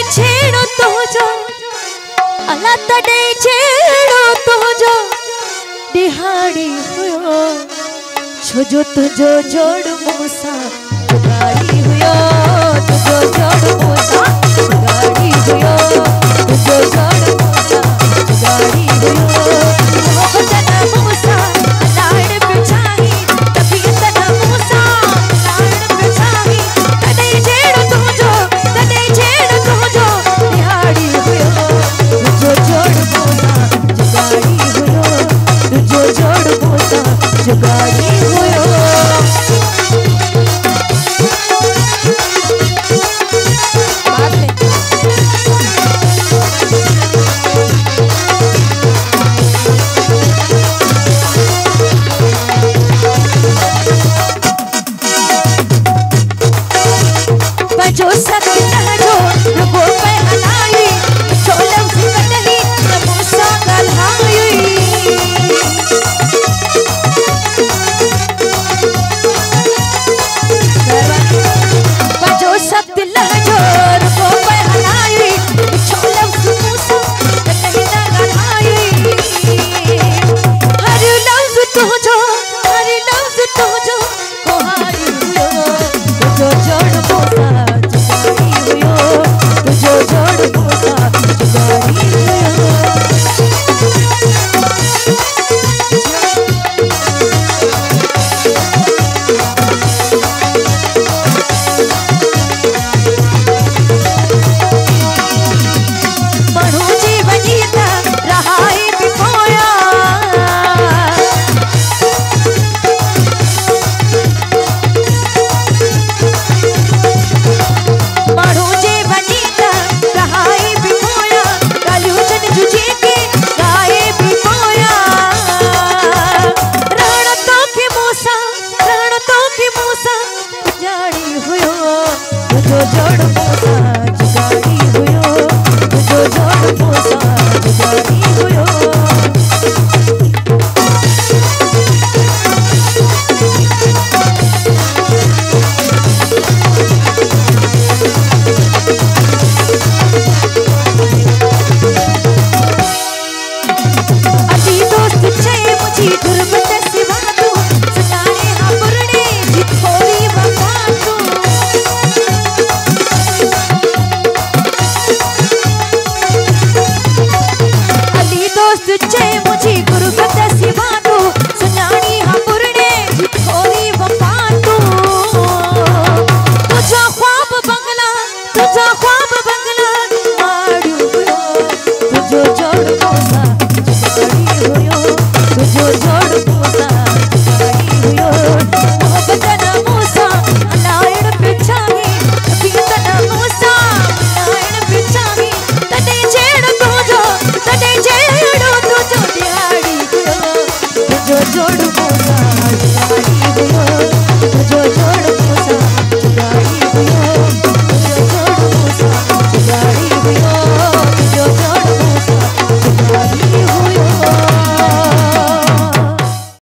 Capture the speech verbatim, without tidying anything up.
छेड़ो तो जो अला तडे छेड़ो तो जो दिहाड़ी हुयो छोजो तुझो जोड़ मोसा गाड़ी हुयो तुझो जोड़ मोसा गाड़ी हुयो तुझो जोड़ मोसा गाड़ी हुयो तना मोसा लाड़ पिछाही तभी तना मोसा लाड़ पिछाही तने छेड़ो तो जो तने छेड़ो तो जो दिहाड़ी हुयो तुझो जोड़ मोसा गाड़ी हुयो तुझो जोड़ मोसा गाड़ी हुयो जो सत्य जो रुको पे हलाई छोलम सिकटही नमोसा गलहाई जो सत्य जो रुको पे हलाई छोलम सिकटही नमोसा गलहाई हर लफ्ज तो जो हर लफ्ज तो जो कोहारी हुयो जो जोड़ बोला तुझो जोड़ मोसा गाड़ी हुयो मणु जीवनीता रहाई बिपोया मणु जीवनीता रहाई बिपोया कालूजन जुझे के गाए बिपोया रणतों के मूसा रणतों के मूसा जाड़ी हुयो तुझो जोड़ मोसा गाड़ी हुयो तुझो जोड़ मोसा गाड़ी हुयो अजी दोस्त छे मुझी गुरबत सिवा तू सुनाने हाँ पुरने जी थोड़ी वफा तू अली दोस्त छे मुझी गुरबत सिवा तू सुनानी हाँ पुरने जी थोड़ी वफा तू तुझा ख्वाब बंगला तुझा ख्वाब बंगला माड़ू हुयो तुझो जोड़ मोसा गाड़ी हुयो तुझो जोड़ मोसा